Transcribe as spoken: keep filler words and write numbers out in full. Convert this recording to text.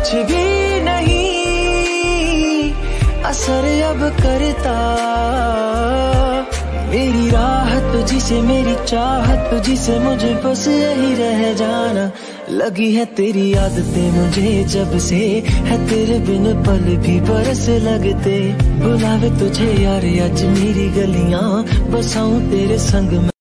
कुछ भी नहीं असर अब करता। मेरी राहत तुझसे, मेरी चाहत तुझसे, मुझे बस यही रह जाना। लगी है तेरी आदतें मुझे जब से, है तेरे बिन पल भी बरस लगते। बुलावे तुझे यार आज मेरी गलियां, बसाऊं तेरे संग में।